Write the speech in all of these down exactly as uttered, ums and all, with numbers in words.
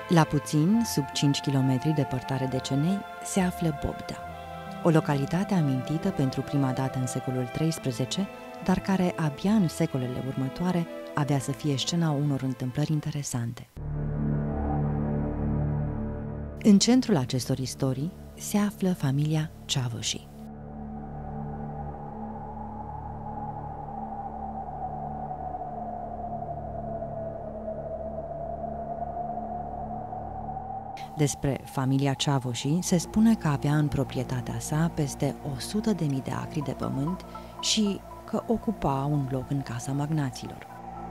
La puțin, sub cinci kilometri departare de Cenei, se află Bobda, o localitate amintită pentru prima dată în secolul treisprezece, dar care abia în secolele următoare avea să fie scena unor întâmplări interesante. În centrul acestor istorii se află familia Ceavoși. Despre familia Ceavoși se spune că avea în proprietatea sa peste o sută de mii de acri de pământ și că ocupa un loc în casa magnaților.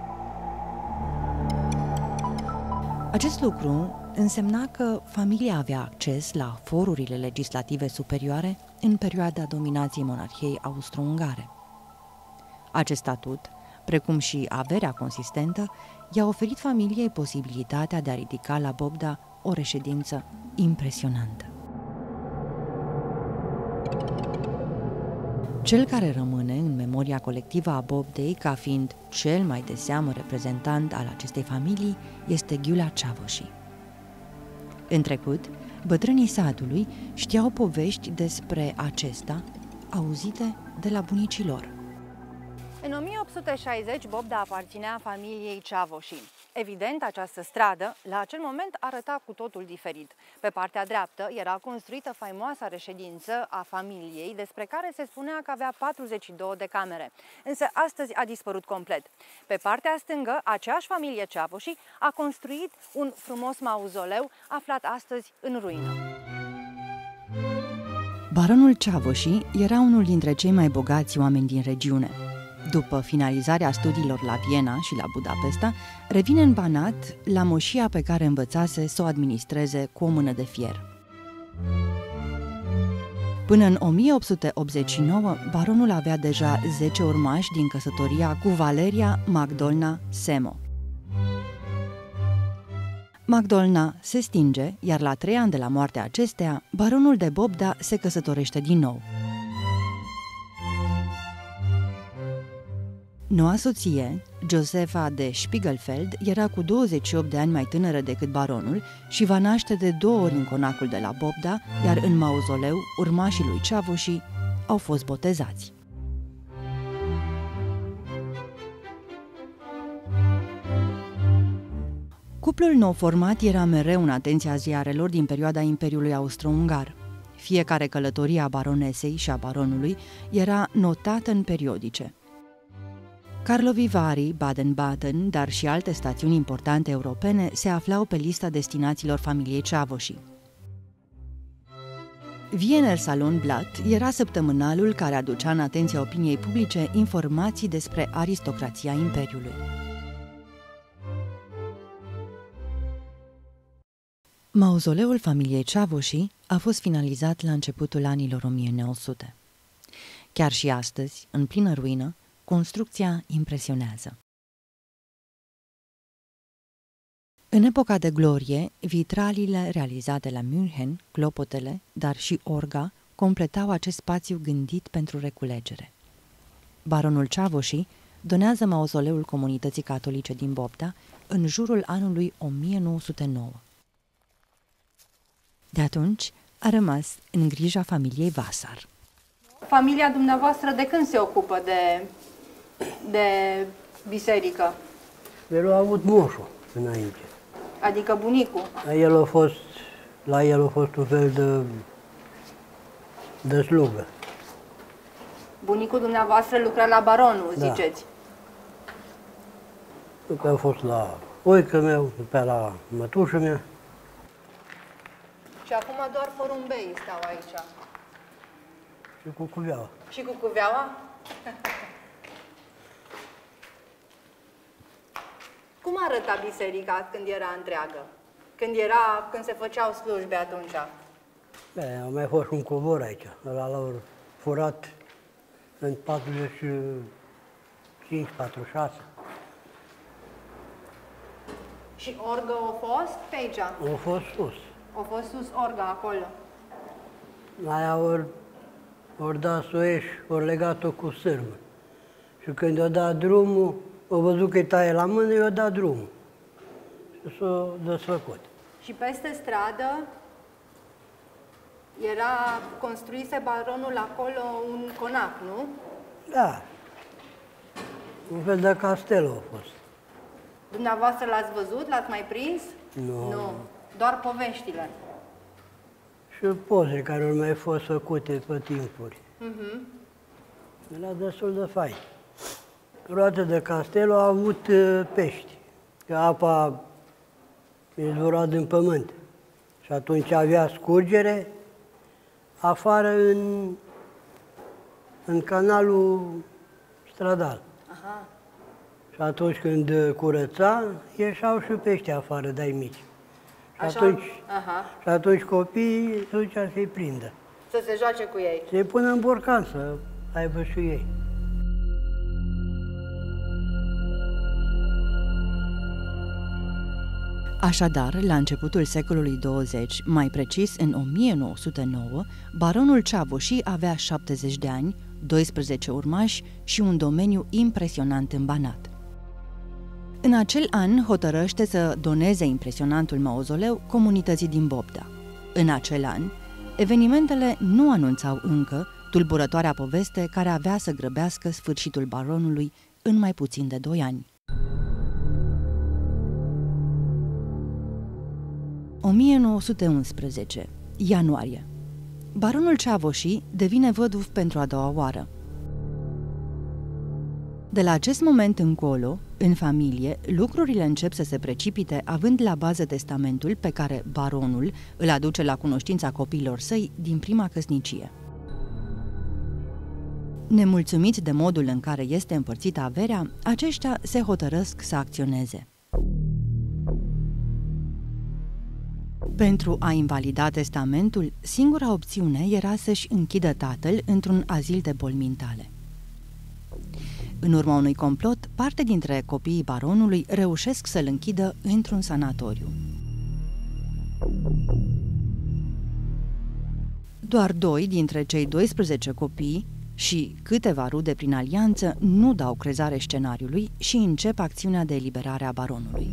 Acest lucru însemna că familia avea acces la forurile legislative superioare în perioada dominației monarhiei austro-ungare. Acest statut, precum și averea consistentă, i-a oferit familiei posibilitatea de a ridica la Bobda o reședință impresionantă. Cel care rămâne în memoria colectivă a Bobdei ca fiind cel mai de seamă reprezentant al acestei familii este Ghiulea Ceavoși. În trecut, bătrânii satului știau povești despre acesta, auzite de la bunicii lor. În o mie opt sute șaizeci, Bobda aparținea familiei Ceavoși. Evident, această stradă, la acel moment, arăta cu totul diferit. Pe partea dreaptă era construită faimoasa reședință a familiei, despre care se spunea că avea patruzeci și două de camere. Însă astăzi a dispărut complet. Pe partea stângă, aceeași familie Ceavoși a construit un frumos mauzoleu, aflat astăzi în ruină. Baronul Ceavoși era unul dintre cei mai bogați oameni din regiune. După finalizarea studiilor la Viena și la Budapesta, revine în Banat la moșia pe care învățase să o administreze cu o mână de fier. Până în o mie opt sute optzeci și nouă, baronul avea deja zece urmași din căsătoria cu Valeria Magdolna Semo. Magdolna se stinge, iar la trei ani de la moartea acesteia, baronul de Bobda se căsătorește din nou. Noua soție, Josefa de Spiegelfeld, era cu douăzeci și opt de ani mai tânără decât baronul și va naște de două ori în conacul de la Bobda, iar în mauzoleu, urmașii lui Ceavoși au fost botezați. Cuplul nou format era mereu în atenția ziarelor din perioada Imperiului Austro-Ungar. Fiecare călătorie a baronesei și a baronului era notată în periodice. Karlovy Vary, Baden-Baden, dar și alte stațiuni importante europene se aflau pe lista destinațiilor familiei Ceavoși. Wiener Salonblatt era săptămânalul care aducea în atenția opiniei publice informații despre aristocrația Imperiului. Mauzoleul familiei Ceavoși a fost finalizat la începutul anilor o mie nouă sute. Chiar și astăzi, în plină ruină, construcția impresionează. În epoca de glorie, vitraliile realizate la München, clopotele, dar și orga, completau acest spațiu gândit pentru reculegere. Baronul Ceavoși donează mauzoleul comunității catolice din Bobda în jurul anului o mie nouă sute nouă. De atunci a rămas în grija familiei Vasar. Familia dumneavoastră de când se ocupă de, de biserică? El a avut moșul înainte. Adică bunicul? El a fost, la el a fost un fel de, de slugă. Bunicul dumneavoastră lucra la baronul, Da. ziceți? După a fost la oică meu, după la mătușă mea. Și acum doar porumbei stau aici. Și cu cuveaua. Și cu cuveaua? Cum arăta biserica când era întreagă? Când, era, când se făceau slujbe atunci? Bine, a mai fost un covor aici. Ăla l-au furat în patruzeci și cinci patruzeci și șase. Și orgă a fost pe aici? A fost sus. A fost sus orga acolo. Aia ori, ori dat să o ieși, ori legat-o cu sârmă. Și când i-a dat drumul, a văzut că-i taie la mână, i-a dat drumul. Și s-a desfăcut. Și peste stradă era, construise baronul acolo un conac, nu? Da. Un fel de castel a fost. Dumneavoastră l-ați văzut? L-ați mai prins? Nu. Nu. Doar poveștile. Și poze care au mai fost făcute pe timpuri. Uh-huh. Era destul de fain. Roate de castel au avut uh, pești, că apa izvora din pământ. Și atunci avea scurgere afară în, în canalul stradal. Aha. Și atunci când curăța, ieșeau și pești afară, de-ai mici. Și Așa? atunci, Aha. și atunci copiii se ducea să-i prindă. Să se joace cu ei. Să-i pună în borcan să aibă și ei. Așadar, la începutul secolului douăzeci, mai precis în o mie nouă sute nouă, baronul Ceavoșii avea șaptezeci de ani, doisprezece urmași și un domeniu impresionant în Banat. În acel an hotărăște să doneze impresionantul mauzoleu comunității din Bobda. În acel an, evenimentele nu anunțau încă tulburătoarea poveste care avea să grăbească sfârșitul baronului în mai puțin de doi ani. o mie nouă sute unsprezece, ianuarie. Baronul Ceavoșii devine văduv pentru a doua oară. De la acest moment încolo, în familie, lucrurile încep să se precipite având la bază testamentul pe care baronul îl aduce la cunoștința copiilor săi din prima căsnicie. Nemulțumiți de modul în care este împărțită averea, aceștia se hotărăsc să acționeze. Pentru a invalida testamentul, singura opțiune era să-și închidă tatăl într-un azil de boli mentale. În urma unui complot, parte dintre copiii baronului reușesc să-l închidă într-un sanatoriu. Doar doi dintre cei doisprezece copii și câteva rude prin alianță nu dau crezare scenariului și încep acțiunea de eliberare a baronului.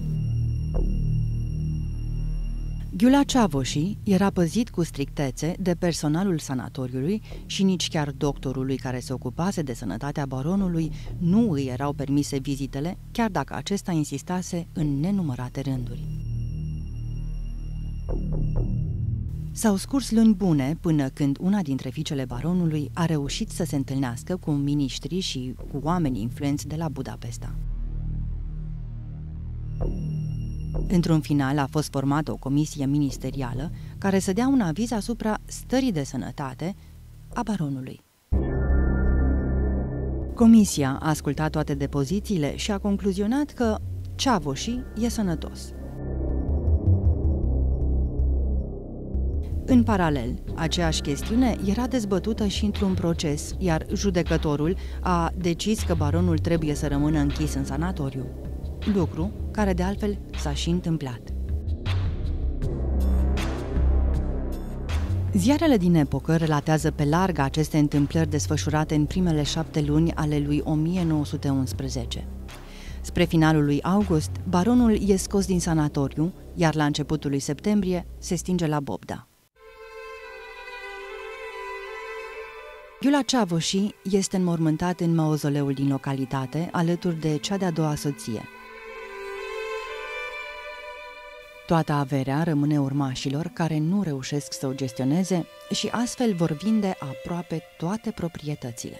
Ghiula Ceavoșii era păzit cu strictețe de personalul sanatoriului și nici chiar doctorului care se ocupase de sănătatea baronului nu îi erau permise vizitele, chiar dacă acesta insistase în nenumărate rânduri. S-au scurs luni bune până când una dintre fiicele baronului a reușit să se întâlnească cu miniștri și cu oameni influenți de la Budapesta. Într-un final a fost formată o comisie ministerială care să dea un aviz asupra stării de sănătate a baronului. Comisia a ascultat toate depozițiile și a concluzionat că Ceavoșii e sănătos. În paralel, aceeași chestiune era dezbătută și într-un proces, iar judecătorul a decis că baronul trebuie să rămână închis în sanatoriu. Lucru care de altfel s-a și întâmplat. Ziarele din epocă relatează pe larg aceste întâmplări desfășurate în primele șapte luni ale lui o mie nouă sute unsprezece. Spre finalul lui august, baronul e scos din sanatoriu, iar la începutul lui septembrie se stinge la Bobda. Ghiula Ceavoșii este înmormântat în mauzoleul din localitate, alături de cea de-a doua soție. Toată averea rămâne urmașilor care nu reușesc să o gestioneze și astfel vor vinde aproape toate proprietățile.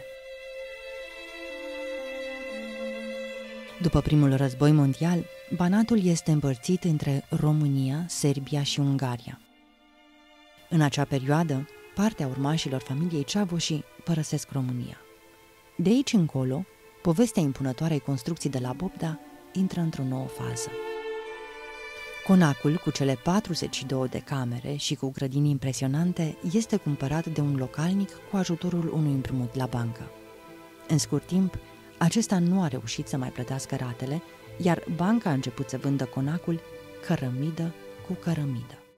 După primul război mondial, Banatul este împărțit între România, Serbia și Ungaria. În acea perioadă, partea urmașilor familiei Ceavoșii părăsesc România. De aici încolo, povestea impunătoarei construcții de la Bobda intră într-o nouă fază. Conacul, cu cele patruzeci și două de camere și cu grădini impresionante, este cumpărat de un localnic cu ajutorul unui împrumut la bancă. În scurt timp, acesta nu a reușit să mai plătească ratele, iar banca a început să vândă conacul cărămidă cu cărămidă.